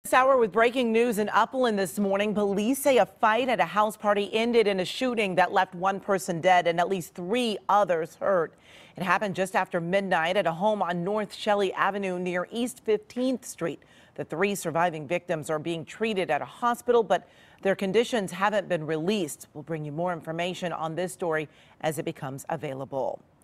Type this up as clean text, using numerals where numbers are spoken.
This hour with breaking news in Upland this morning. Police say a fight at a house party ended in a shooting that left one person dead and at least 3 others hurt. It happened just after midnight at a home on North Shelly Avenue near East 15th Street. The 3 surviving victims are being treated at a hospital, but their conditions haven't been released. We'll bring you more information on this story as it becomes available.